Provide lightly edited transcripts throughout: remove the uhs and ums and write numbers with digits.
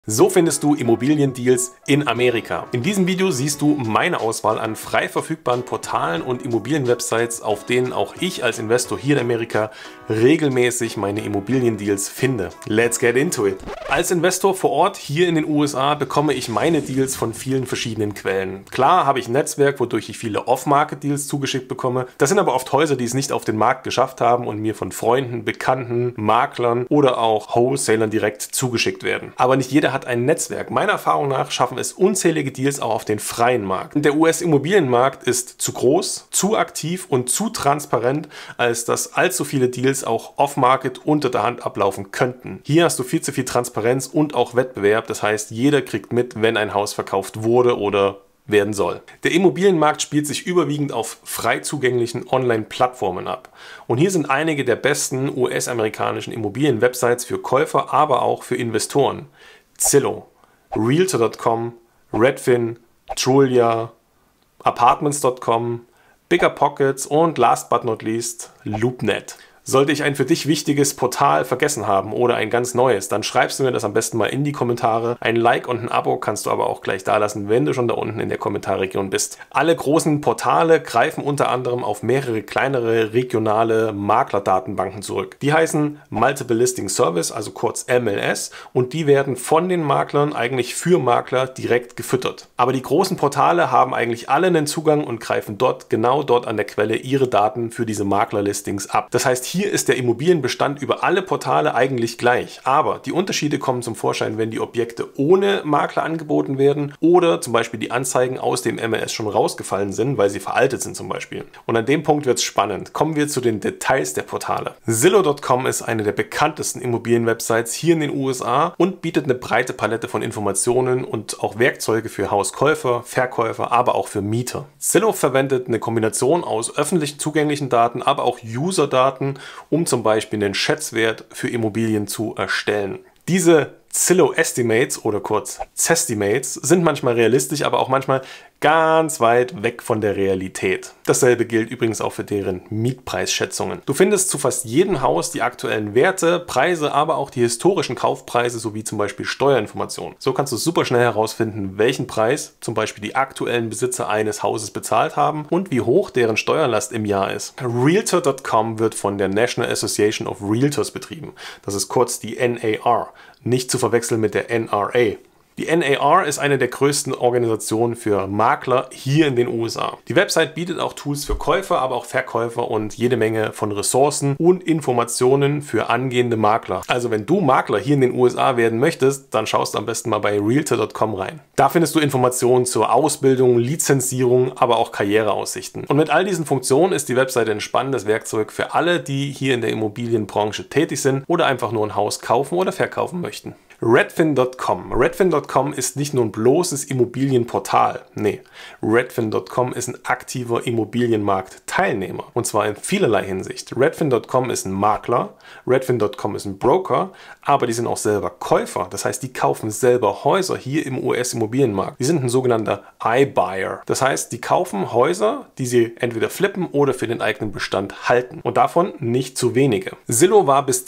So findest du Immobiliendeals in Amerika. In diesem Video siehst du meine Auswahl an frei verfügbaren Portalen und Immobilienwebsites, auf denen auch ich als Investor hier in Amerika regelmäßig meine Immobiliendeals finde. Let's get into it! Als Investor vor Ort hier in den USA bekomme ich meine Deals von vielen verschiedenen Quellen. Klar habe ich ein Netzwerk, wodurch ich viele Off-Market-Deals zugeschickt bekomme. Das sind aber oft Häuser, die es nicht auf den Markt geschafft haben und mir von Freunden, Bekannten, Maklern oder auch Wholesalern direkt zugeschickt werden. Aber nicht jeder hat ein Netzwerk. Meiner Erfahrung nach schaffen es unzählige Deals auch auf den freien Markt. Der US-Immobilienmarkt ist zu groß, zu aktiv und zu transparent, als dass allzu viele Deals auch off-market unter der Hand ablaufen könnten. Hier hast du viel zu viel Transparenz und auch Wettbewerb. Das heißt, jeder kriegt mit, wenn ein Haus verkauft wurde oder werden soll. Der Immobilienmarkt spielt sich überwiegend auf frei zugänglichen Online-Plattformen ab. Und hier sind einige der besten US-amerikanischen Immobilien-Websites für Käufer, aber auch für Investoren. Zillow, Realtor.com, Redfin, Trulia, Apartments.com, BiggerPockets und last but not least LoopNet. Sollte ich ein für dich wichtiges Portal vergessen haben oder ein ganz neues, dann schreibst du mir das am besten mal in die Kommentare. Ein Like und ein Abo kannst du aber auch gleich da lassen, wenn du schon da unten in der Kommentarregion bist. Alle großen Portale greifen unter anderem auf mehrere kleinere regionale Maklerdatenbanken zurück. Die heißen Multiple Listing Service, also kurz MLS, und die werden von den Maklern eigentlich für Makler direkt gefüttert. Aber die großen Portale haben eigentlich alle einen Zugang und greifen genau dort an der Quelle ihre Daten für diese Maklerlistings ab. Das heißt, hier ist der Immobilienbestand über alle Portale eigentlich gleich, aber die Unterschiede kommen zum Vorschein, wenn die Objekte ohne Makler angeboten werden oder zum Beispiel die Anzeigen aus dem MLS schon rausgefallen sind, weil sie veraltet sind zum Beispiel. Und an dem Punkt wird es spannend. Kommen wir zu den Details der Portale. Zillow.com ist eine der bekanntesten Immobilienwebsites hier in den USA und bietet eine breite Palette von Informationen und auch Werkzeuge für Hauskäufer, Verkäufer, aber auch für Mieter. Zillow verwendet eine Kombination aus öffentlich zugänglichen Daten, aber auch User-Daten, um zum Beispiel einen Schätzwert für Immobilien zu erstellen. Diese Zillow Estimates oder kurz Zestimates sind manchmal realistisch, aber auch manchmal ganz weit weg von der Realität. Dasselbe gilt übrigens auch für deren Mietpreisschätzungen. Du findest zu fast jedem Haus die aktuellen Werte, Preise, aber auch die historischen Kaufpreise sowie zum Beispiel Steuerinformationen. So kannst du super schnell herausfinden, welchen Preis zum Beispiel die aktuellen Besitzer eines Hauses bezahlt haben und wie hoch deren Steuerlast im Jahr ist. Realtor.com wird von der National Association of Realtors betrieben. Das ist kurz die NAR. Nicht zu verwechseln mit der NRA. Die NAR ist eine der größten Organisationen für Makler hier in den USA. Die Website bietet auch Tools für Käufer, aber auch Verkäufer und jede Menge von Ressourcen und Informationen für angehende Makler. Also wenn du Makler hier in den USA werden möchtest, dann schaust du am besten mal bei Realtor.com rein. Da findest du Informationen zur Ausbildung, Lizenzierung, aber auch Karriereaussichten. Und mit all diesen Funktionen ist die Website ein spannendes Werkzeug für alle, die hier in der Immobilienbranche tätig sind oder einfach nur ein Haus kaufen oder verkaufen möchten. Redfin.com. Redfin.com ist nicht nur ein bloßes Immobilienportal. Nee, Redfin.com ist ein aktiver Immobilienmarktteilnehmer. Und zwar in vielerlei Hinsicht. Redfin.com ist ein Makler, Redfin.com ist ein Broker, aber die sind auch selber Käufer. Das heißt, die kaufen selber Häuser hier im US-Immobilienmarkt. Die sind ein sogenannter iBuyer. Das heißt, die kaufen Häuser, die sie entweder flippen oder für den eigenen Bestand halten. Und davon nicht zu wenige. Zillow war bis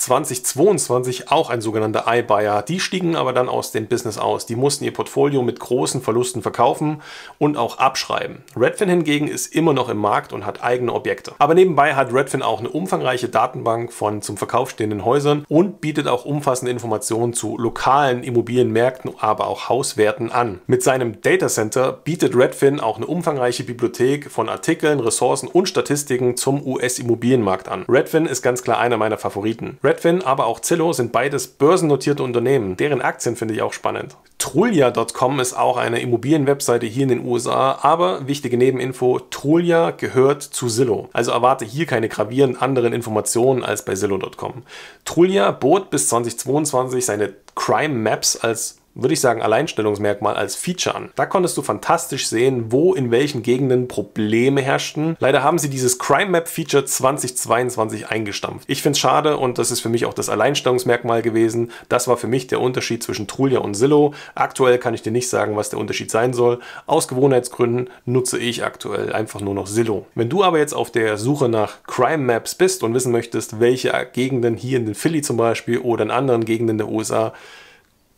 2022 auch ein sogenannter iBuyer. Die stiegen aber dann aus dem Business aus. Die mussten ihr Portfolio mit großen Verlusten verkaufen und auch abschreiben. Redfin hingegen ist immer noch im Markt und hat eigene Objekte. Aber nebenbei hat Redfin auch eine umfangreiche Datenbank von zum Verkauf stehenden Häusern und bietet auch umfassende Informationen zu lokalen Immobilienmärkten, aber auch Hauswerten an. Mit seinem Datacenter bietet Redfin auch eine umfangreiche Bibliothek von Artikeln, Ressourcen und Statistiken zum US-Immobilienmarkt an. Redfin ist ganz klar einer meiner Favoriten. Redfin, aber auch Zillow sind beides börsennotierte Unternehmen. Deren Aktien finde ich auch spannend. Trulia.com ist auch eine Immobilienwebseite hier in den USA, aber wichtige Nebeninfo, Trulia gehört zu Zillow. Also erwarte hier keine gravierend anderen Informationen als bei Zillow.com. Trulia bot bis 2022 seine Crime Maps als, würde ich sagen, Alleinstellungsmerkmal als Feature an. Da konntest du fantastisch sehen, wo in welchen Gegenden Probleme herrschten. Leider haben sie dieses Crime Map Feature 2022 eingestampft. Ich finde es schade und das ist für mich auch das Alleinstellungsmerkmal gewesen. Das war für mich der Unterschied zwischen Trulia und Zillow. Aktuell kann ich dir nicht sagen, was der Unterschied sein soll. Aus Gewohnheitsgründen nutze ich aktuell einfach nur noch Zillow. Wenn du aber jetzt auf der Suche nach Crime Maps bist und wissen möchtest, welche Gegenden hier in den Philly zum Beispiel oder in anderen Gegenden der USA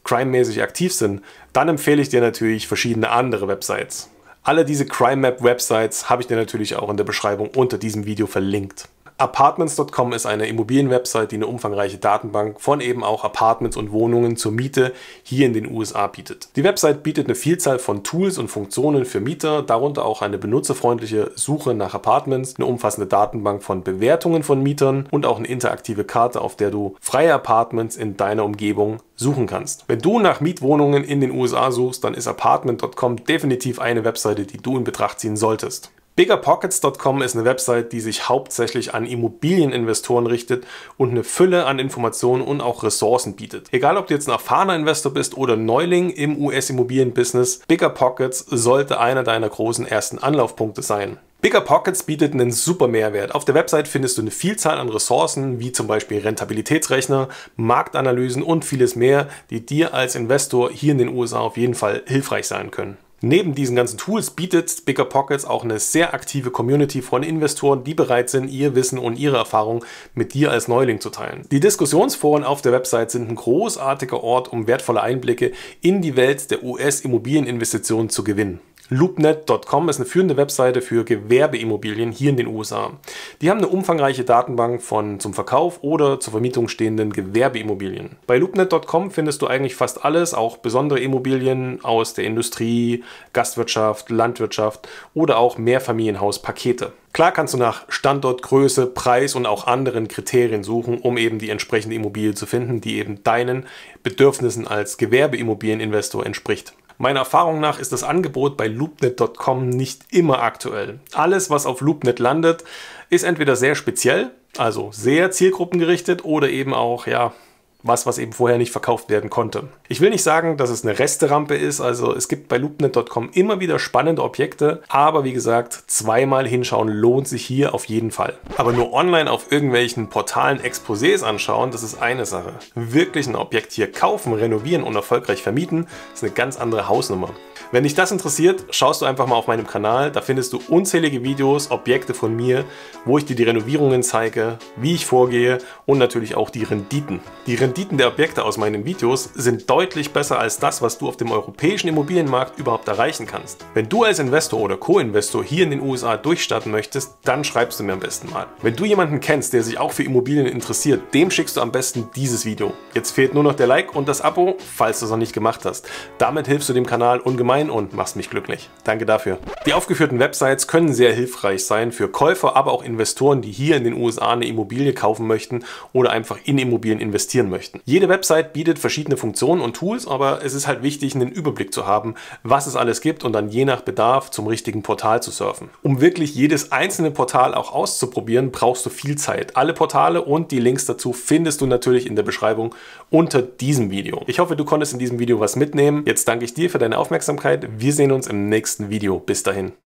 crime-mäßig aktiv sind, dann empfehle ich dir natürlich verschiedene andere Websites. Alle diese Crime-Map-Websites habe ich dir natürlich auch in der Beschreibung unter diesem Video verlinkt. Apartments.com ist eine Immobilienwebsite, die eine umfangreiche Datenbank von eben auch Apartments und Wohnungen zur Miete hier in den USA bietet. Die Website bietet eine Vielzahl von Tools und Funktionen für Mieter, darunter auch eine benutzerfreundliche Suche nach Apartments, eine umfassende Datenbank von Bewertungen von Mietern und auch eine interaktive Karte, auf der du freie Apartments in deiner Umgebung suchen kannst. Wenn du nach Mietwohnungen in den USA suchst, dann ist Apartment.com definitiv eine Webseite, die du in Betracht ziehen solltest. Biggerpockets.com ist eine Website, die sich hauptsächlich an Immobilieninvestoren richtet und eine Fülle an Informationen und auch Ressourcen bietet. Egal, ob du jetzt ein erfahrener Investor bist oder Neuling im US-Immobilienbusiness, BiggerPockets sollte einer deiner großen ersten Anlaufpunkte sein. BiggerPockets bietet einen super Mehrwert. Auf der Website findest du eine Vielzahl an Ressourcen, wie zum Beispiel Rentabilitätsrechner, Marktanalysen und vieles mehr, die dir als Investor hier in den USA auf jeden Fall hilfreich sein können. Neben diesen ganzen Tools bietet BiggerPockets auch eine sehr aktive Community von Investoren, die bereit sind, ihr Wissen und ihre Erfahrung mit dir als Neuling zu teilen. Die Diskussionsforen auf der Website sind ein großartiger Ort, um wertvolle Einblicke in die Welt der US-Immobilieninvestitionen zu gewinnen. LoopNet.com ist eine führende Webseite für Gewerbeimmobilien hier in den USA. Die haben eine umfangreiche Datenbank von zum Verkauf oder zur Vermietung stehenden Gewerbeimmobilien. Bei LoopNet.com findest du eigentlich fast alles, auch besondere Immobilien aus der Industrie, Gastwirtschaft, Landwirtschaft oder auch Mehrfamilienhauspakete. Klar kannst du nach Standort, Größe, Preis und auch anderen Kriterien suchen, um eben die entsprechende Immobilie zu finden, die eben deinen Bedürfnissen als Gewerbeimmobilieninvestor entspricht. Meiner Erfahrung nach ist das Angebot bei LoopNet.com nicht immer aktuell. Alles, was auf LoopNet landet, ist entweder sehr speziell, also sehr zielgruppengerichtet oder eben auch, ja, was eben vorher nicht verkauft werden konnte. Ich will nicht sagen, dass es eine Resterampe ist, also es gibt bei LoopNet.com immer wieder spannende Objekte, aber wie gesagt, zweimal hinschauen lohnt sich hier auf jeden Fall. Aber nur online auf irgendwelchen Portalen Exposés anschauen, das ist eine Sache. Wirklich ein Objekt hier kaufen, renovieren und erfolgreich vermieten, ist eine ganz andere Hausnummer. Wenn dich das interessiert, schaust du einfach mal auf meinem Kanal, da findest du unzählige Videos, Objekte von mir, wo ich dir die Renovierungen zeige, wie ich vorgehe und natürlich auch die Renditen. Die Renditen der Objekte aus meinen Videos sind deutlich besser als das, was du auf dem europäischen Immobilienmarkt überhaupt erreichen kannst. Wenn du als Investor oder Co-Investor hier in den USA durchstarten möchtest, dann schreibst du mir am besten mal. Wenn du jemanden kennst, der sich auch für Immobilien interessiert, dem schickst du am besten dieses Video. Jetzt fehlt nur noch der Like und das Abo, falls du es noch nicht gemacht hast. Damit hilfst du dem Kanal ungemein und machst mich glücklich. Danke dafür. Die aufgeführten Websites können sehr hilfreich sein für Käufer, aber auch Investoren, die hier in den USA eine Immobilie kaufen möchten oder einfach in Immobilien investieren möchten. Jede Website bietet verschiedene Funktionen und Tools, aber es ist halt wichtig, einen Überblick zu haben, was es alles gibt und dann je nach Bedarf zum richtigen Portal zu surfen. Um wirklich jedes einzelne Portal auch auszuprobieren, brauchst du viel Zeit. Alle Portale und die Links dazu findest du natürlich in der Beschreibung unter diesem Video. Ich hoffe, du konntest in diesem Video was mitnehmen. Jetzt danke ich dir für deine Aufmerksamkeit. Wir sehen uns im nächsten Video. Bis dahin.